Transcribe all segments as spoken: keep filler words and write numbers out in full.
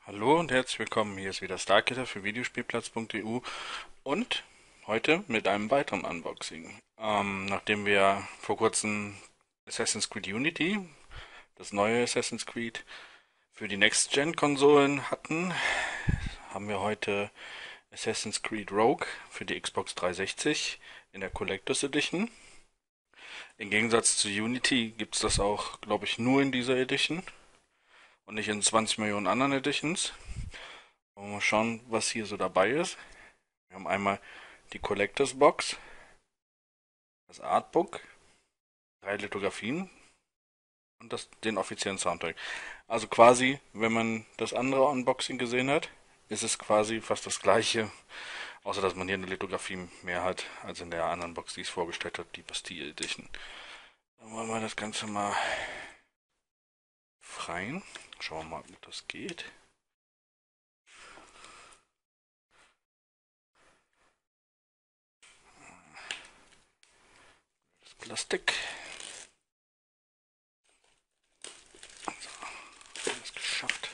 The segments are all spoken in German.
Hallo und herzlich willkommen. Hier ist wieder Starkiller für Videospielplatz punkt e u und heute mit einem weiteren Unboxing. Ähm, nachdem wir vor kurzem Assassin's Creed Unity, das neue Assassin's Creed, für die Next-Gen-Konsolen hatten, haben wir heute Assassin's Creed Rogue für die Xbox dreihundertsechzig in der Collectors Edition. Im Gegensatz zu Unity gibt es das auch, glaube ich, nur in dieser Edition und nicht in zwanzig Millionen anderen Editions. Wollen wir mal schauen, was hier so dabei ist. Wir haben einmal die Collectors Box, das Artbook, drei Lithografien und das, den offiziellen Soundtrack. Also quasi, wenn man das andere Unboxing gesehen hat, ist es quasi fast das gleiche, außer dass man hier eine Lithografie mehr hat als in der anderen Box, die ich vorgestellt habe, die Bastille Edition. Dann wollen wir das Ganze mal freien. Schauen wir mal, ob das geht. Das Plastik. So, alles geschafft.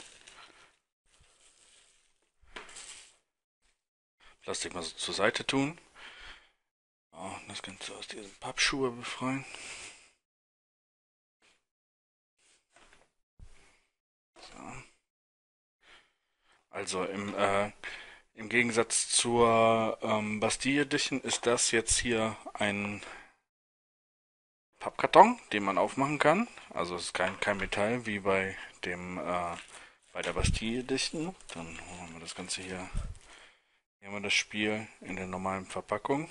Plastik mal so zur Seite tun. Oh, das Ganze aus diesen Pappschuhe befreien. So. Also im, äh, im Gegensatz zur ähm, Bastille Edition ist das jetzt hier ein Pappkarton, den man aufmachen kann. Also es ist kein, kein Metall wie bei dem äh, bei der Bastille Edition. Dann holen wir das Ganze hier, hier haben wir das Spiel in der normalen Verpackung.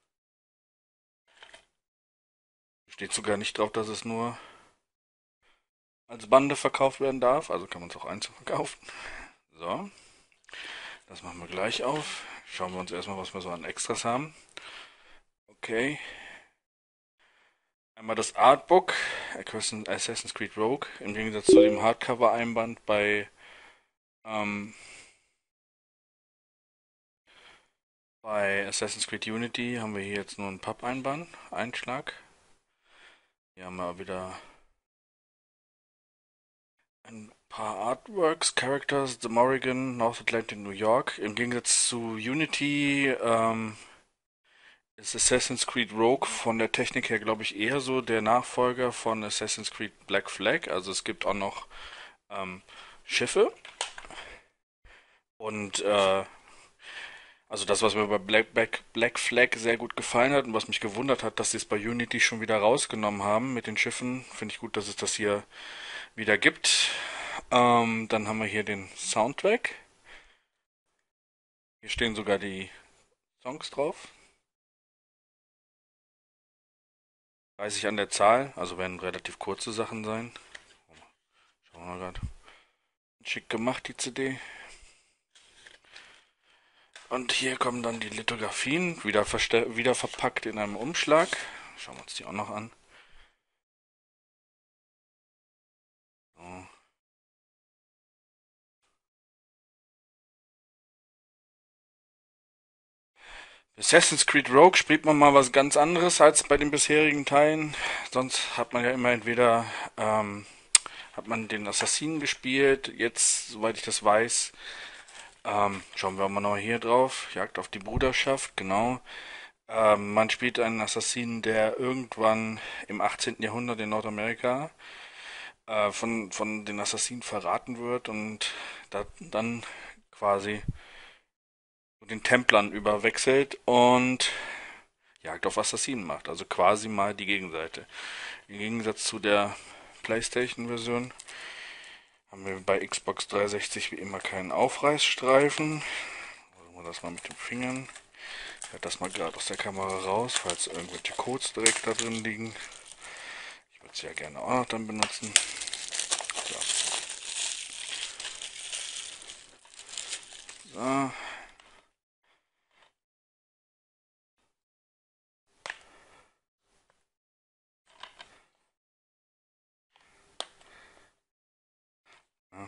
Steht sogar nicht drauf, dass es nur als Bande verkauft werden darf, also kann man es auch einzeln verkaufen. So, das machen wir gleich auf. Schauen wir uns erstmal, was wir so an Extras haben. Okay. Einmal das Artbook, Assassin's Creed Rogue, im Gegensatz zu dem Hardcover-Einband bei, ähm, bei Assassin's Creed Unity haben wir hier jetzt nur einen Pappeinband, Einschlag. Hier haben wir wieder ein paar Artworks, Characters, The Morrigan, North Atlantic, New York. Im Gegensatz zu Unity ähm, ist Assassin's Creed Rogue von der Technik her, glaube ich, eher so der Nachfolger von Assassin's Creed Black Flag. Also es gibt auch noch ähm, Schiffe und äh, also das, was mir bei Black, Black, Black Flag sehr gut gefallen hat und was mich gewundert hat, dass sie es bei Unity schon wieder rausgenommen haben mit den Schiffen, finde ich gut, dass es das hier wieder gibt. Ähm, dann haben wir hier den Soundtrack. Hier stehen sogar die Songs drauf. Weiß ich an der Zahl, also werden relativ kurze Sachen sein. Schauen wir mal gerade. Schick gemacht, die C D. Und hier kommen dann die Lithografien, wieder, wieder verpackt in einem Umschlag. Schauen wir uns die auch noch an. So. Assassin's Creed Rogue spielt man mal was ganz anderes als bei den bisherigen Teilen. Sonst hat man ja immer entweder ähm, hat man den Assassinen gespielt. Jetzt, soweit ich das weiß, ähm, schauen wir mal noch hier drauf. Jagd auf die Bruderschaft, genau. Ähm, man spielt einen Assassinen, der irgendwann im achtzehnten. Jahrhundert in Nordamerika äh, von, von den Assassinen verraten wird und da, dann quasi den Templern überwechselt und Jagd auf Assassinen macht. Also quasi mal die Gegenseite. Im Gegensatz zu der PlayStation-Version haben wir bei Xbox dreihundertsechzig wie immer keinen Aufreißstreifen. Machen wir das mal mit den Fingern. Ich halte das mal gerade aus der Kamera raus, falls irgendwelche Codes direkt da drin liegen. Ich würde sie ja gerne auch noch dann benutzen. So. So. Ja,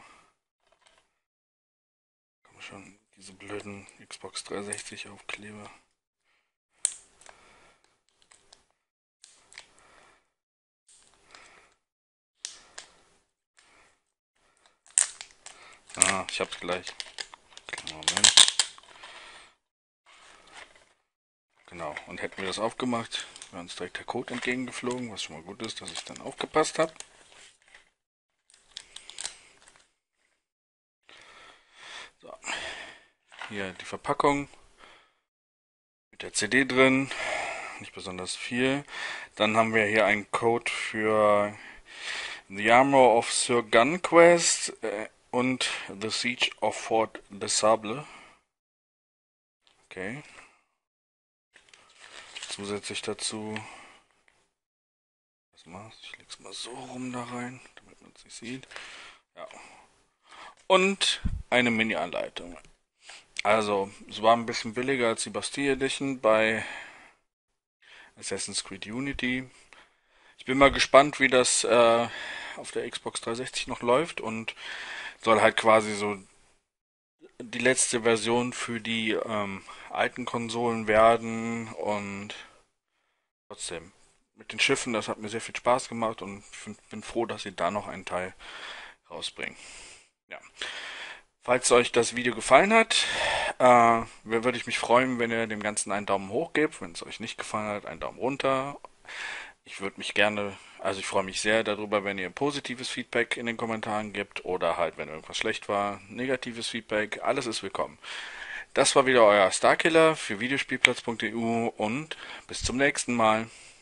komm schon, diese blöden Xbox dreihundertsechzig Aufkleber. Ah, ich hab's gleich. Moment. Genau, und hätten wir das aufgemacht, wäre uns direkt der Code entgegengeflogen, was schon mal gut ist, dass ich dann aufgepasst habe. So, hier die Verpackung mit der C D drin, nicht besonders viel. Dann haben wir hier einen Code für The Armor of Sir Gunquest äh, und The Siege of Fort de Sable. Okay. Zusätzlich dazu, was machst ich leg's mal so rum da rein, damit man es nicht sieht. Ja. Und eine Mini-Anleitung. Also, es war ein bisschen billiger als die Bastille Edition bei Assassin's Creed Unity. Ich bin mal gespannt, wie das äh, auf der Xbox dreihundertsechzig noch läuft und soll halt quasi so die letzte Version für die ähm, alten Konsolen werden und trotzdem mit den Schiffen, das hat mir sehr viel Spaß gemacht und ich bin froh, dass sie da noch einen Teil rausbringen. Ja. Falls euch das Video gefallen hat, äh, würde ich mich freuen, wenn ihr dem Ganzen einen Daumen hoch gebt. Wenn es euch nicht gefallen hat, einen Daumen runter. Ich würde mich gerne, also ich freue mich sehr darüber, wenn ihr positives Feedback in den Kommentaren gibt oder halt, wenn irgendwas schlecht war, negatives Feedback. Alles ist willkommen. Das war wieder euer Starkiller für Videospielplatz punkt e u und bis zum nächsten Mal.